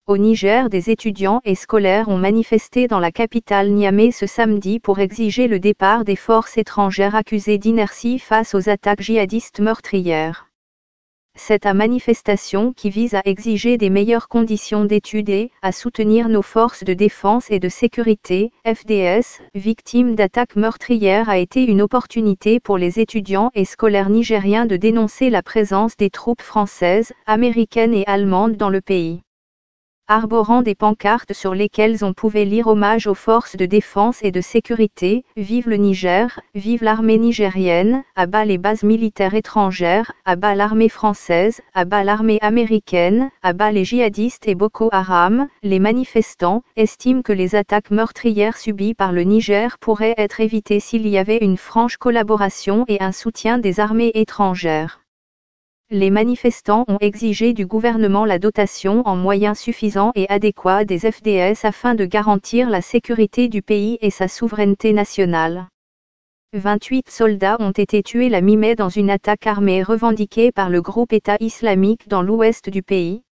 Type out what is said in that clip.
Au Niger, des étudiants et scolaires ont manifesté dans la capitale Niamey ce samedi pour exiger le départ des forces étrangères accusées d'inertie face aux attaques djihadistes meurtrières. Cette manifestation qui vise à exiger des meilleures conditions d'études et à soutenir nos forces de défense et de sécurité, FDS, victimes d'attaques meurtrières a été une opportunité pour les étudiants et scolaires nigériens de dénoncer la présence des troupes françaises, américaines et allemandes dans le pays. Arborant des pancartes sur lesquelles on pouvait lire hommage aux forces de défense et de sécurité, vive le Niger, vive l'armée nigérienne, à bas les bases militaires étrangères, à bas l'armée française, à bas l'armée américaine, à bas les djihadistes et Boko Haram, les manifestants estiment que les attaques meurtrières subies par le Niger pourraient être évitées s'il y avait une franche collaboration et un soutien des armées étrangères. Les manifestants ont exigé du gouvernement la dotation en moyens suffisants et adéquats des FDS afin de garantir la sécurité du pays et sa souveraineté nationale. 28 soldats ont été tués la mi-mai dans une attaque armée revendiquée par le groupe État islamique dans l'ouest du pays.